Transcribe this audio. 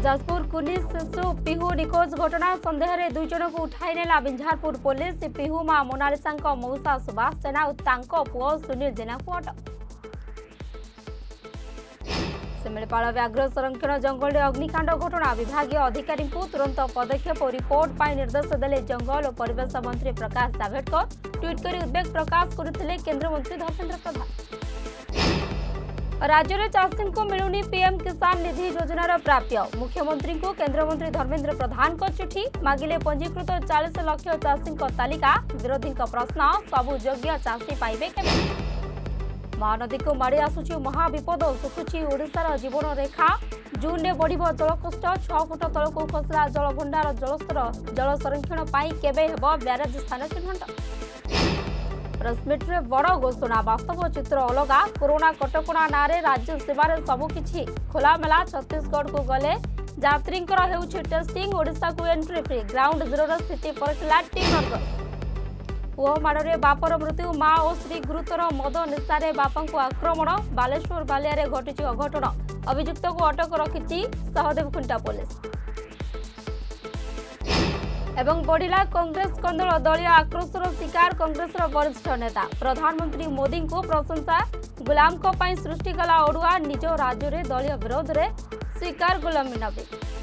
Jajpur police शिशु पिहू निखोज घटना सन्देह में 2 जन को उठाई नेला बिंझारपुर पुलिस पिहू मां मोनालिसा मौसा सुभाष सेना और पुओ सुनील जेना को अटक। शिमिलीपाल व्याघ्र संरक्षण जंगल अग्निकांड घटना विभागीय अधिकारी को तुरंत पदक्षेप और रिपोर्ट पर निर्देश देले जंगल और परिवेश मंत्री प्रकाश जावड़ेकर ट्वीट कर उद्वेग प्रकाश करते केंद्रमंत्री धर्मेंद्र प्रधान। राज्य में चाषी को मिलुनी पीएम किसान निधि योजनार प्राप्य मुख्यमंत्री को केंद्रमंत्री धर्मेंद्र प्रधान को चिठी मागिले पंजीकृत 40 लाख चाषी तालिका विरोधी प्रश्न सबु योग्य चाषी पाइबे केबे। महानदी को माड़ी आसुची महाविपद सुखुची ओडिशार जीवन रेखा जून में बढ़ जलकष्ट 6 फुट तल को खसला जलभंडार जलस्तर जल संरक्षण पाई केबे हेबो ब्यारेज स्थान चिन्हट। प्रेसमिट्रे बड़ घोषणा वास्तव चित्र अलगा कोरोना कटकणा नारे राज्य सेवार सबुकिछि खोलामेला छत्तीसगढ़ को गले यात्री टेस्टिंग ओडिशा को एंट्री फ्री ग्राउंड जीरो स्थिति परखिला टीम वर्ग। पुओ माड़े बापर मृत्यु मां और स्त्री गुरुतर मद निशारे बापा को आक्रमण बालेश्वर बालिया घटी अघटन अभियुक्त को अटक रखी सहदेवखुंटा पुलिस। एवं बढ़िला कांग्रेस कंदल दलीय आक्रोशर शिकार कांग्रेस वरिष्ठ नेता प्रधानमंत्री मोदी को प्रशंसा गुलाम को सृष्टि कला ओडुआ निज राज्य में दलीय विरोध में शिकार गुलामी नबी।